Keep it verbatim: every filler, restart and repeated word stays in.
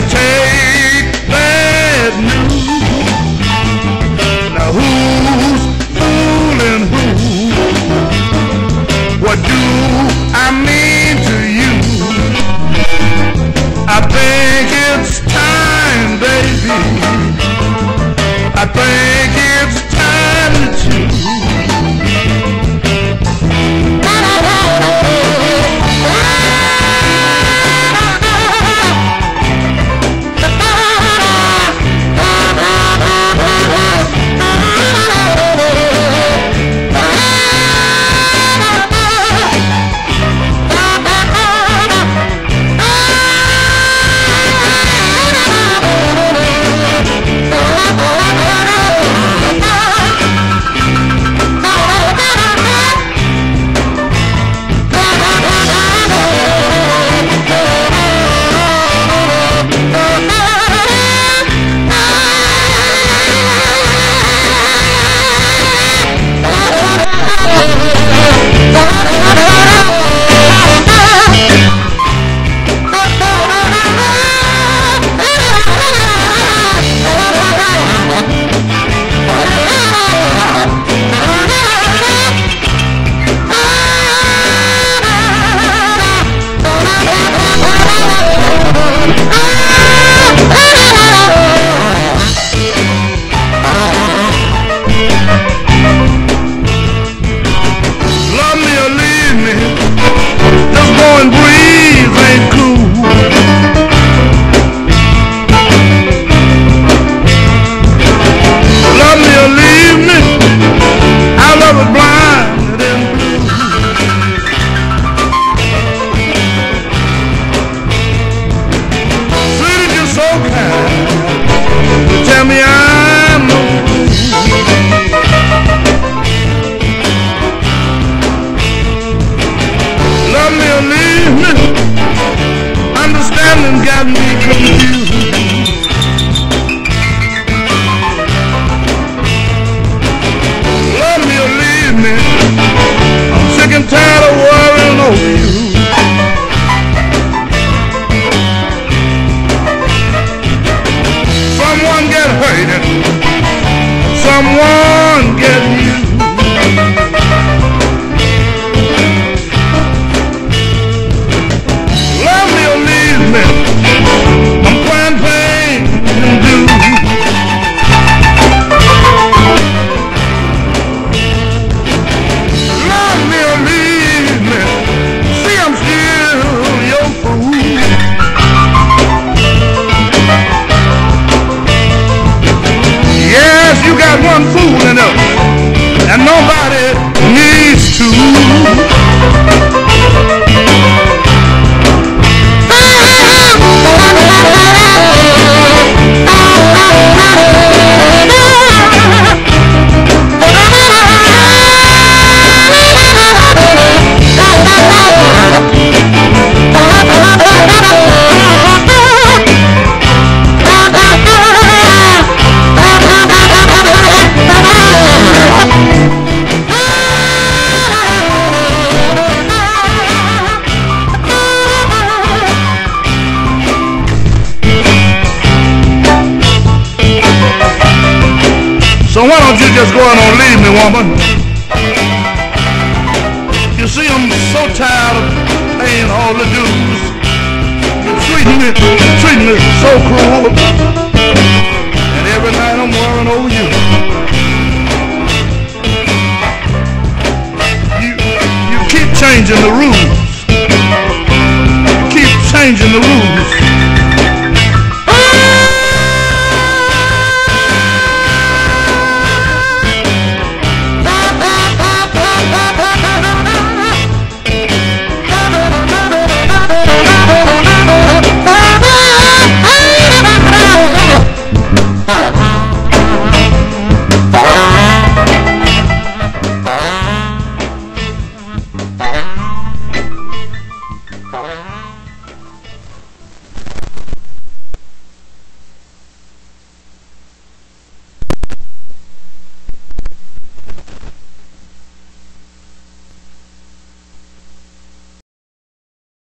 take bad news. Now who's fooling who? What do I mean to you? I think it's time, baby. I think it's time to choose. Understanding got me confused. Love me or leave me, I'm sick and tired of worrying over you. Someone get hurt, someone get used. I'm crying pain and blue. Love me or leave me, see I'm still your fool. Yes, you got one fool in us, and nobody needs two. So why don't you just go on and leave me, woman? You see, I'm so tired of paying all the dues. You're treating me, treating me so cruel. And every night I'm worrying over you. You, you keep changing the rules. You keep changing the rules.